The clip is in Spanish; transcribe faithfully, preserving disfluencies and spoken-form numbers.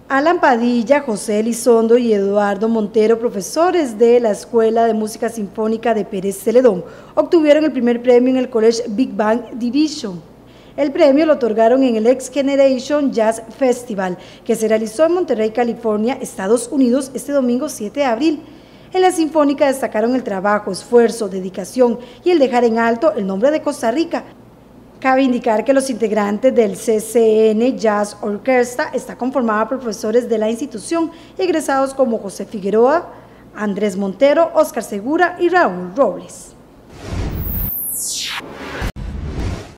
Alan Padilla, José Elizondo y Eduardo Montero, profesores de la Escuela de Música Sinfónica de Pérez Celedón, obtuvieron el primer premio en el College Big Bang Division. El premio lo otorgaron en el X Generation Jazz Festival, que se realizó en Monterrey, California, Estados Unidos, este domingo siete de abril. En la Sinfónica destacaron el trabajo, esfuerzo, dedicación y el dejar en alto el nombre de Costa Rica. Cabe indicar que los integrantes del C C N Jazz Orchestra está conformada por profesores de la institución, egresados como José Figueroa, Andrés Montero, Óscar Segura y Raúl Robles.